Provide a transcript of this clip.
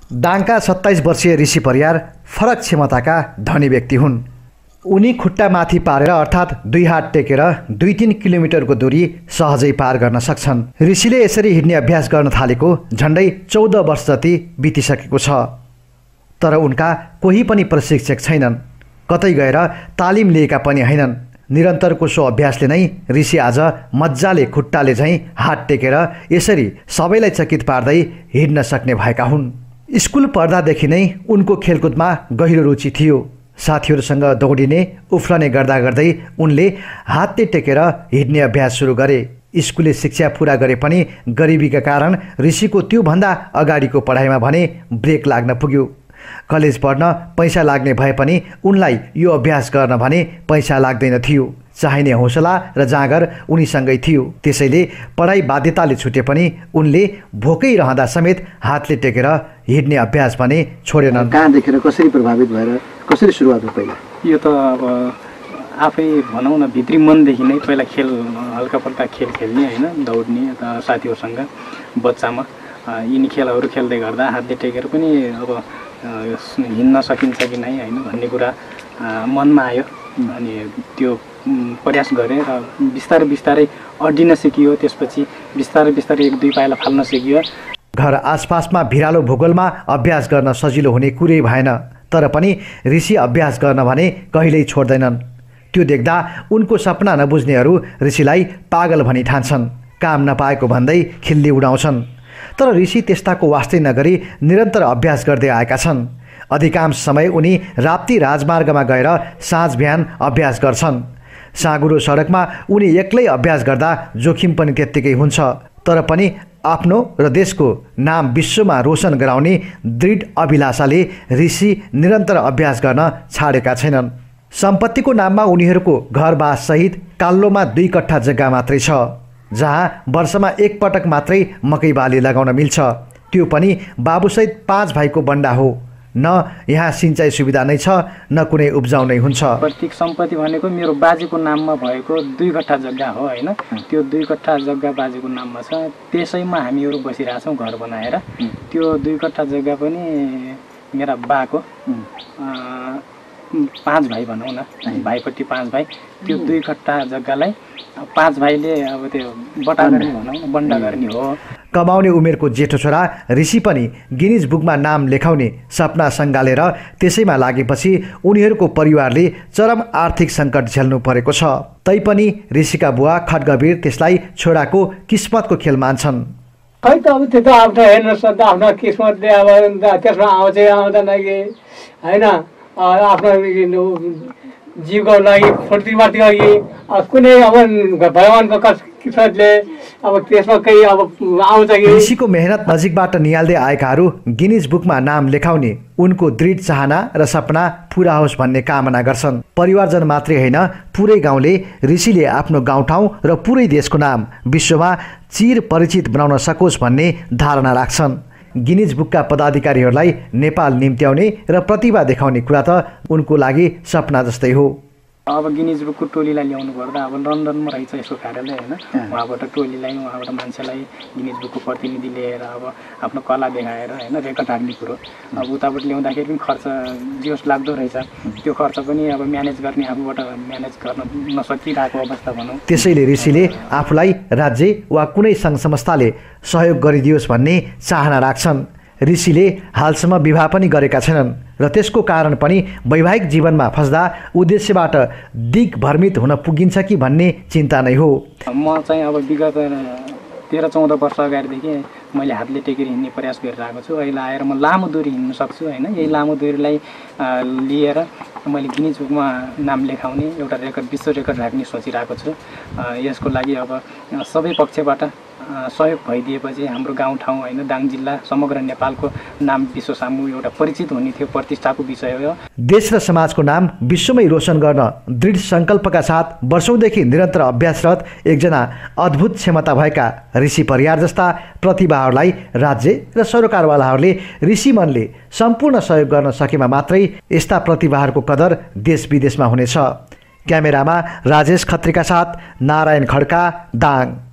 दाङका 27 वर्षीय ऋषि परियार फरक क्षमताका धनी व्यक्ति हुन्। उनी खुट्टा माथि पारेर अर्थात् 2 हात टेकेर 2-3 किलोमिटरको दूरी सहजै पार गर्न सक्छन्। ऋषिले यसरी हिँड्ने अभ्यास गर्न थालेको झन्डै 14 वर्ष जति बितिसकेको छ। तर उनका कोही पनि प्रशिक्षक छैनन्, कतै गएर तालिम लिएका पनि हैनन्। निरन्तरको सो अभ्यासले नै ऋषि आज मज्जाले खुट्टाले झैँ हात टेकेर यसरी सबैलाई चकित पार्दै हिँड्न सक्ने भएका हुन्। स्कुल पढ्दादेखि नै उनको खेलकुदमा गहिरो रुचि थियो। साथीहरूसँग दौडिने उफ्लने गर्दा गर्दै उनले हातले टेकेर हिँड्ने अभ्यास सुरु गरे। स्कुले शिक्षा पुरा गरे पनि गरिबीका कारण ऋषिको त्योभन्दा अगाडिको पढाइमा भने ब्रेक लाग्न पुग्यो। कलेज पढ्न पैसा लाग्ने भए पनि उनलाई यो अभ्यास गर्न भने पैसा लाग्दैन थियो। चाहिने हौसला र जाँगर उनीसँगै थियो। त्यसैले पढाइ बाध्यताले छुटे पनि उनले भोकै रहँदा समेत हातले टेकेर हिँड्ने अभ्यास भने छोडेनन्। कहाँ देखेर कसरी प्रभावित भएर कसरी सुरुवात हो पहिला? यो त अब आफै भनौँ न भित्री मनदेखि नै पहिला खेल हल्का फल्का खेल खेल्ने होइन, दौड्ने साथीहरूसँग बच्चामा यिनी खेलहरू खेल्दै गर्दा हातले टेकेर पनि अब हिँड्न सकिन्छ कि नै होइन भन्ने कुरा मनमा आयो। अनि त्यो प्रयास गरेँ र बिस्तारै बिस्तारै अड्डिन सिकियो। त्यसपछि बिस्तारै बिस्तारै 1-2 पाइला फाल्न सिकियो। घर आसपासमा भिरालो भूगोलमा अभ्यास गर्न सजिलो हुने कुरै भएन। तर पनि ऋषि अभ्यास गर्न भने कहिल्यै छोड्दैनन्। त्यो देख्दा उनको सपना नबुझ्नेहरू ऋषिलाई पागल भनी ठान्छन्, काम नपाएको भन्दै खिल्ली उडाउँछन्। तर ऋषि त्यस्ताको वास्तै नगरी निरन्तर अभ्यास गर्दै आएका छन्। अधिकांश समय उनी राप्ती राजमार्गमा गएर साँझ बिहान अभ्यास गर्छन्। साँगुरो सडकमा उनी एक्लै अभ्यास गर्दा जोखिम पनि त्यत्तिकै हुन्छ। तर पनि आफ्नो र देशको नाम विश्वमा रोशन गराउने दृढ अभिलाषाले ऋषि निरन्तर अभ्यास गर्न छाडेका छैनन्। सम्पत्तिको नाममा उनीहरूको घरबास सहित काल्लोमा 2 कट्ठा जग्गा मात्रै छ, जहाँ वर्षमा 1 पटक मात्रै मकै बाली लगाउन मिल्छ। त्यो पनि बाबुसहित 5 भाइको बन्डा हो। न यहाँ सिँचाइ सुविधा नै छ, न कुनै उब्जाउ नै हुन्छ। प्रत्येक सम्पत्ति भनेको मेरो बाजेको नाममा भएको 2 कट्ठा जग्गा हो होइन। त्यो 2 कट्ठा जग्गा बाजेको नाममा छ। त्यसैमा हामीहरू बसिरहेछौँ घर बनाएर। त्यो 2 कट्ठा जग्गा पनि मेरा बाको 5 भाइ भनौँ न, भाइपट्टि 5 भाइ। त्यो 2 कट्ठा जग्गालाई 5 भाइले अब त्यो बटा गर्ने भनौँ न, बन्डा गर्ने हो। कमाउने उमेरको जेठो छोरा ऋषि पनि गिनिज बुकमा नाम लेखाउने सपना सङ्गालेर त्यसैमा लागेपछि उनीहरूको परिवारले चरम आर्थिक सङ्कट झेल्नु परेको छ। तैपनि ऋषिका बुवा खड्गवीर त्यसलाई छोराको किस्मतको खेल मान्छन्। खै त अब त्यो त आफ्नो हेर्न सक्दा आफ्नो किस्मतले अब त्यसमा आउँछ आउँदैन कि होइन। आफ्नो जीवको लागि फुर्तीमाथि अघि कुनै अब भगवान्को किस्मतले अब त्यसमा केही अब आउँछ कि। ऋषिको मेहनत नजिकबाट निहाल्दै आएकाहरू गिनिज बुकमा नाम लेखाउने उनको दृढ चाहना र सपना पुरा होस् भन्ने कामना गर्छन्। परिवारजन मात्रै होइन, पुरै गाउँले ऋषिले आफ्नो गाउँठाउँ र पुरै देशको नाम विश्वमा चिर परिचित बनाउन सकोस् भन्ने धारणा राख्छन्। गिनिज बुकका पदाधिकारीहरूलाई नेपाल निम्त्याउने र प्रतिभा देखाउने कुरा त उनको लागि सपना जस्तै हो। अब गिनिज बुकको टोलीलाई ल्याउनु पर्दा अब लन्डनमा रहेछ यसको कार्यालय होइन, उहाँबाट टोलीलाई उहाँबाट मान्छेलाई गिनिज बुकको प्रतिनिधि लिएर अब आफ्नो कला देखाएर होइन रेकर्ड हाल्ने कुरो। अब उताबाट ल्याउँदाखेरि पनि खर्च जियोस् लाग्दो रहेछ। त्यो खर्च पनि अब म्यानेज गर्ने आफूबाट म्यानेज गर्न नसकिरहेको अवस्था भनौँ। त्यसैले ऋषिले आफूलाई राज्य वा कुनै सङ्घ संस्थाले सहयोग गरिदियोस् भन्ने चाहना राख्छन्। ऋषिले हालसम्म विवाह पनि गरेका छैनन् र त्यसको कारण पनि वैवाहिक जीवनमा फस्दा उद्देश्यबाट दिग्भ्रमित हुन पुगिन्छ कि भन्ने चिन्ता नै हो। म चाहिँ अब विगत 13-14 वर्ष अगाडिदेखि मैले हातले टेकेर हिँड्ने प्रयास गरिरहेको छु। अहिले आएर म लामो दूरी हिँड्न सक्छु होइन। यही लामो दूरीलाई लिएर मैले गिनिज बुकमा नाम लेखाउने एउटा रेकर्ड विश्व रेकर्ड राख्ने सोचिरहेको छु। यसको लागि अब सबै पक्षबाट सहयोग भइदिएपछि हाम्रो गाउँठाउँ होइन दाङ जिल्ला समग्र नेपालको नाम विश्व सामु एउटा परिचित हुने थियो, प्रतिष्ठाको विषय हो। देश र समाजको नाम विश्वमै रोशन गर्न दृढ सङ्कल्पका साथ वर्षौँदेखि निरन्तर अभ्यासरत एकजना अद्भुत क्षमता भएका ऋषि परियार जस्ता प्रतिभाहरूलाई राज्य र सरकारवालाहरूले ऋषि मनले सम्पूर्ण सहयोग गर्न सकेमा मात्रै यस्ता प्रतिभाहरूको कदर देश विदेशमा हुनेछ। क्यामेरामा राजेश खत्रीका साथ नारायण खड्का, दाङ।